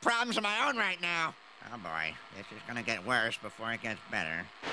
problems of my own right now. Oh boy, this is gonna get worse before it gets better.